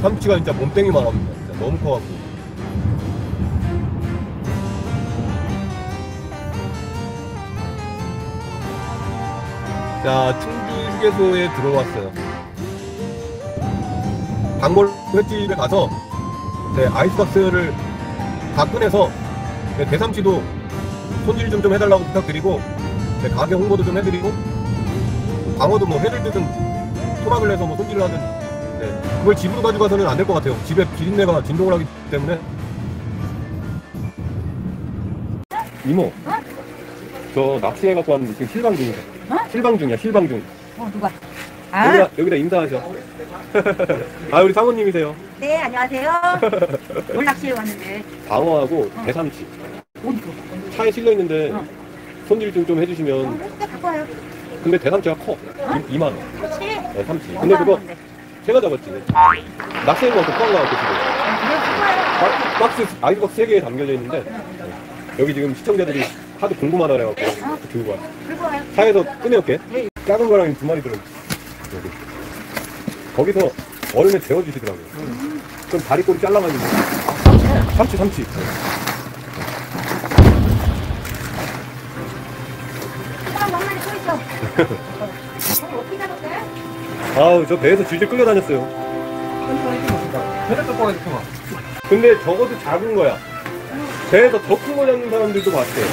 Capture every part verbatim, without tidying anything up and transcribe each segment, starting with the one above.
삼치가 진짜 몸땡이만 합니다. 진짜 너무 커갖고. 자, 충주 휴게소에 들어왔어요. 단골 횟집에 가서 네, 아이스박스를 다 꺼내서 네, 대삼치도 손질 좀, 좀 해달라고 부탁드리고 네, 가게 홍보도 좀 해드리고 광어도 뭐 회를 뜨든 토막을 내서 뭐 손질을 하든 네, 그걸 집으로 가져가서는 안 될 것 같아요. 집에 비린내가 진동을 하기 때문에. 이모, 어? 저 낚시해갖고 왔는데 지금 실방 중이야. 어? 실방 중이야, 실방 중. 어, 누가? 아, 여기다, 여기다 인사하셔. 아, 우리 사모님이세요. 네, 안녕하세요. 오늘 낚시에 왔는데. 광어하고 어. 대삼치. 어디서? 차에 실려있는데 어. 손질 좀, 좀 어, 해주시면. 그래, 갖고 와요. 근데 대삼치가 커. 어? 이만 원. 그렇지. 네, 삼치. 근데 얼마 그거 하는데? 제가 잡았지. 낚시한 거또 포함가갖고 지금. 아, 그래, 갖고 와요. 박- 박스, 아이스박스 세 개에 담겨져 있는데 여기 지금 시청자들이 하도 궁금하다 그래갖고 어. 들고 와. 들고 와요. 차에서 꺼내올게. 네. 작은 거랑 두 마리 들어. 여기. 거기서 얼음에 재워주시더라고요. 음. 그럼 다리꼬리 잘라가지고. 삼치, 삼치. 사람 한 마리 서 있어. 어, 어떻게 잡았어요? 아우, 저 배에서 질질 끌려다녔어요. 배를 뜯고 가지고 근데 적어도 작은 거야. 배에서 더 큰 거 잡는 사람들도 봤어요.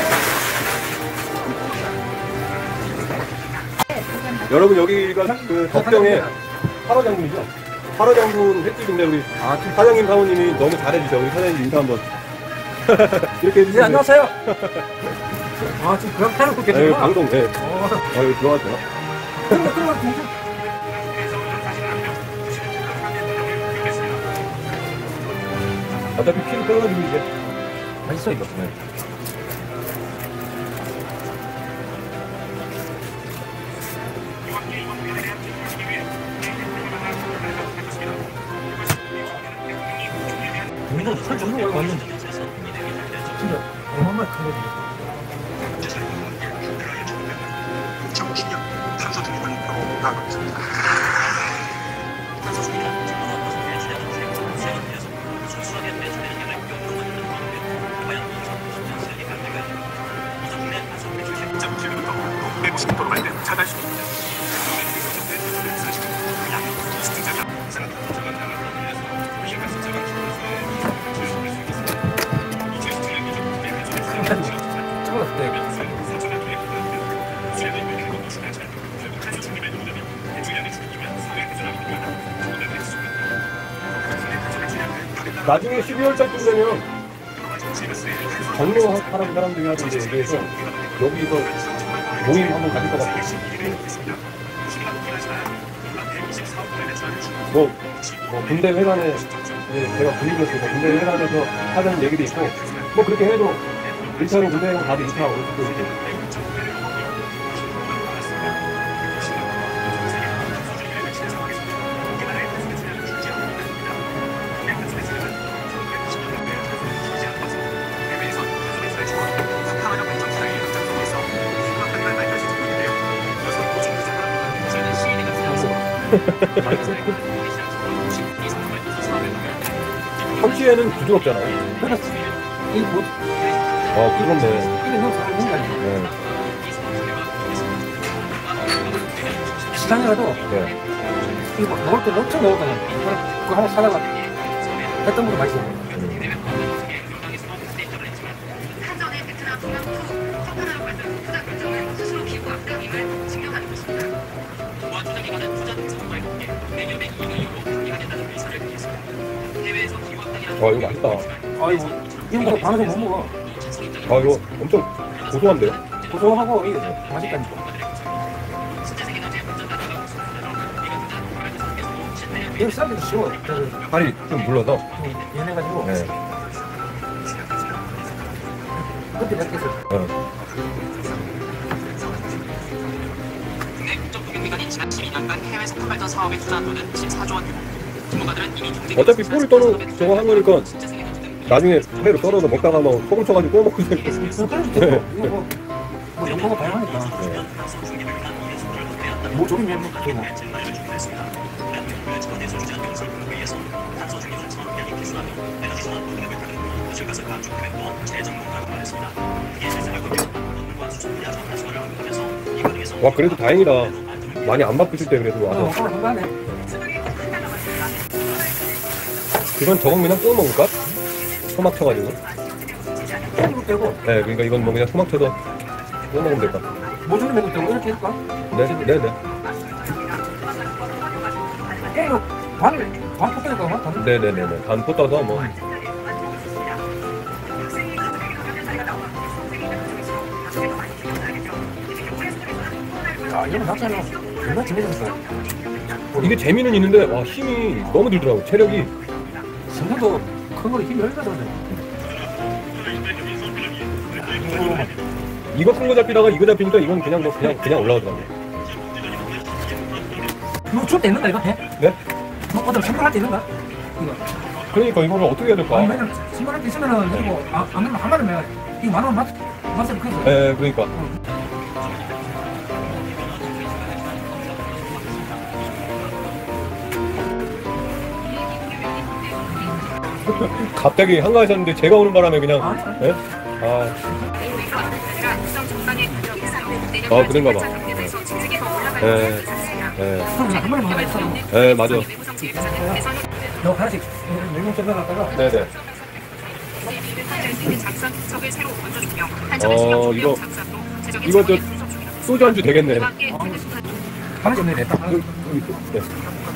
여러분, 여기가 그 덕정의 팔호 장군이죠? 팔호 장군 횟집인데 우리 아, 지금 사장님 사모님이 너무 잘해주셔. 우리 사장님 인사 한번. 이렇게 해주세요. 네, 안녕하세요. 아, 지금 그냥 해놓고 네, 계시구나. 방송, 네. 어, 아, 여기 들어왔죠. 들어가, 들어가, 들어가. 어차피 피를 끊어가지고 이제. 맛있어, 이거. 네. 우리는 설 정도 왔는데. 진짜, 얼마나 큰 거지. 정신력 탄소 중립을 목표로 가고 있습니다. 탄소 중립은 순수하게 배출되는 양을 용도하는 가운데 과연 이천 이십 년 가능할까요? 이천 년 탄소 배출 십 점 칠 미터 백오십 도로 발된 차단식입니다. 찍어놨을 때. 나중에 십이월 달쯤 되면 정모하라는 사람들이 하던데 여기에서 여기서 모임 한번 가질 것 같아요. 뭐, 뭐 군대 회관에 이제 제가 분위기였으니까 군대 회관에서 하자는 얘기도 있고 뭐 그렇게 해도 일 차로 군대 회관 가도 이 차 올 수도 있고. 참치에는 부드럽잖아요. 이 뭐, 아, 부드럽네. 이게 너무 잘 먹는 거 아니야? 네. 시장에 가도 네. 이거 먹을 때 엄청 먹었거든. 그거 한번 사다가 했던 것도 맛있어. 한전의 베트남 동양 후 성탄하러 발표한 투자 결정을 스스로 기부 악감임을 증명하는 것입니다. 또한 투자기관은 투자 등성과의 관계, 내년에 이익을 이유로 관계가 된다는 의사를 밝혔습니다. 해외에서 기부 악감이라는 와, 이거 맛있다. 아이고, 이런 거 방에서 못 먹어. 아, 이거 엄청 고소한데요? 고소하고 이게 맛있다니까. 이거 쌀기도 쉬워. 저기, 살이 좀 물러서. 연해가지고. 네. 그때 몇 개서. 네. 국내 국정통역기관이 지난 십이 년간 해외 석탄 발전 사업에 투자한 돈은 십사조 원 규모. 전문가들은 이미 경제 어차피 뿔을 떠는 저거 한 거니까 나중에 회로 썰어서 먹다가 막 소금 쳐가지고 구워 먹으면 되고. 이거 뭐, 뭐 연봉가 다양하니까. 네. 뭐 조림면 뭐 그거. 젠마이를 준비했습니다. 대한민국을 차원에서 주재한 영상공부회에서 탄소 중립은 천억량이 필수라며 에너지 산업 동력을 가는 도시가스 감축 계획 또한 재정론가라고 말했습니다. 이에 실생활 검역, 논문과 수천 분야 전문성을 언급하면서 이 과정에서 와 그래도 다행이다. 많이 안 바쁘실 때 그래도 어, 와서. 그거 하네. 이건 저건 그냥 구워 먹을까? 토막 쳐가지고. 이거 빼고 네, 그러니까 이건 뭐 그냥 토막 쳐서 구워 먹으면 될 것 같아. 뭐 조림면 빼고 이렇게 할까? 네, 네, 네. 이거 반을 반 볶아줄까? 반? 반? 네, 네, 네, 네. 반포 떠서 뭐. 야, 이런 낙차는 정말 재밌었어. 이게 재미는 있는데 와 힘이 너무 들더라고. 체력이. 성분도 큰 거리 힘이 얼마나 들었네. 이거 큰 거 잡히다가 이거 잡히니까 이건 그냥 뭐 그냥 그냥 올라오더라고. 이거 줄때 있는가 이거 해? 네? 뭐 어떤 선발할 때 있는가? 이거. 그러니까 이거를 어떻게 해야 될까? 아니 왜냐면 선발할 때 있으면은 그리고 아, 안 그러면 한 마리면 이거 만 원 맛, 맛을 그래서. 네, 그러니까. 갑자기 한가하셨는데 제가 오는 바람에 그냥. 아니, 예? 아, 아 아, 그런가 봐. 예. 예. 그럼 그냥 한 마리만 하자. 예, 맞아. 너 하나씩 냉동 썰어놨다가 네네. 어, 이거, 이거 저 소주 안주 되겠네. 하나씩 없네 됐다. 그, 그, 그, 네.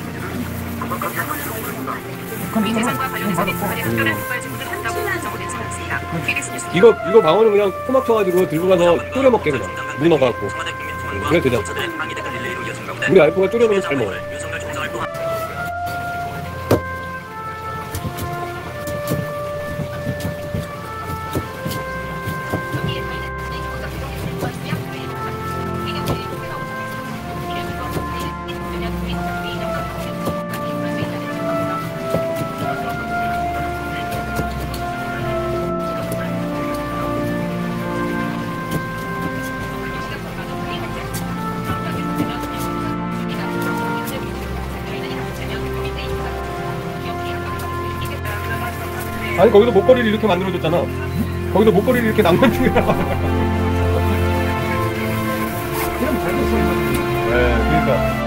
그럼 이거는 대상과 관련해서 특별한 폭발 지문을 한다고 적어낸 않습니다. 이거, 이거 방어는 그냥 토막 쳐가지고 들고 가서 졸여 먹게 그냥. 문어 갖고. 그래, 되잖아. 우리 알프가 졸여 먹으면 잘 먹어. 아니 거기도 목걸이를 이렇게 만들어줬잖아. 거기도 목걸이를 이렇게 낭만중이라. 이러면 잘 됐어. 네, 그러니까.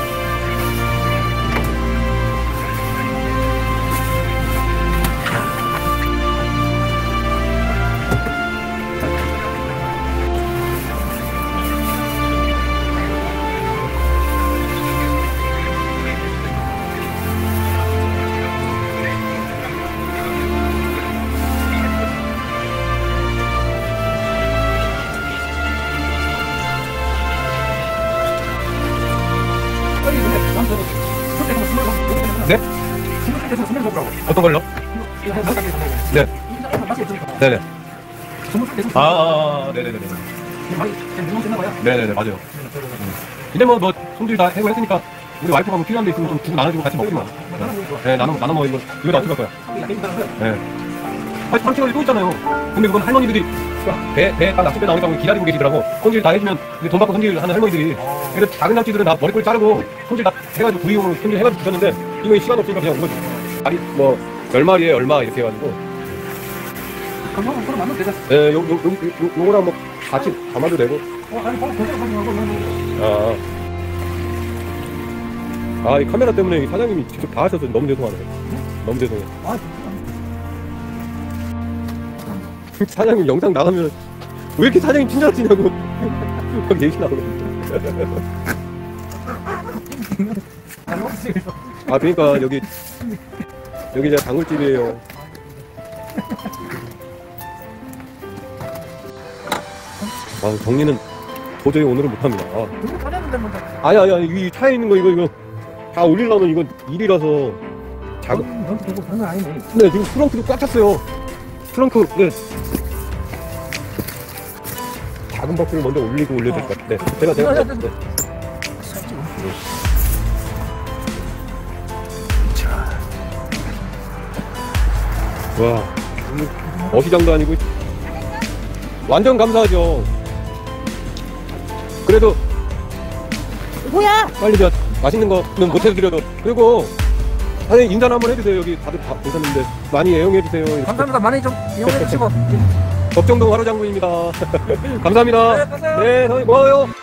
빨리 이번에 남자도 그때 가서 스물 번 네? 스물 때에서 스물 번라고. 어떤 걸요? 이거 한 가게 한 거고. 네. 이거 맛이 없으니까. 네네. 스물 때에서 아, 아, 아, 네네네. 많이 그냥 누워 있나 봐요. 네네네, 맞아요. 이제 뭐, 뭐, 손질 다 해고 했으니까, 우리 와이프가 뭐 필요한 데 있으면 좀 주고 나눠주고 같이 먹지만. 네, 나눠, 나눠 먹어, 이거. 이거 다 어떻게 할 거야? 네. 아니, 삼촌이 또 있잖아요. 근데 그건 할머니들이 배, 배 딱 낚싯 배 나오니까 기다리고 계시더라고. 손질 다 해주면 이제 돈 받고 손질 하는 할머니들이. 그래서 작은 낙지들은 다 머리꼬리 자르고 손질 다 해가지고 구이용으로 손질 해가지고 주셨는데, 이거 시간 없으니까 그냥 온 거지. 아니, 뭐, 열 마리에 얼마 이렇게 해가지고. 그럼 그럼 나면 되겠어. 네, 요, 요, 요, 요, 요거랑 뭐 같이 담아도 되고. 어, 아니, 바로 거기서 가져가고 이거는 아. 아, 이 카메라 때문에 이 사장님이 직접 다 하셔서 너무 죄송하네요. 너무 죄송해. 아, 사장님 영상 나가면 왜 이렇게 사장님 친절하시냐고 막 얘기 나오거든요. 잘 먹었어요. 아, 그러니까 여기 여기 이제 당굴집이에요. 아, 정리는 도저히 오늘은 못합니다. 아. 누구 가려는데 뭐. 아니 아니 아니 이 차에 있는 거 이거 이거 다 올리려면 이거 일이라서 작은. 넌 되고 그런 건 아니네. 네, 지금 트렁크도 꽉 찼어요. 트렁크, 네. 작은 박스를 먼저 올리고 올려야 될 것 같은데. 제가, 제가, 야, 야, 네. 와, 어시장도 아니고. 완전 감사하죠. 그래도, 뭐야? 빨리 저 맛있는 거는 못 해드려도. 그리고 사장님 인사 한번 해주세요. 여기 다들 다 보셨는데 많이 애용해 주세요. 감사합니다. 많이 좀 이용해 주시고. 법정동 하루장군입니다. 감사합니다. 네, 가세요. 네, 사장님 고마워요.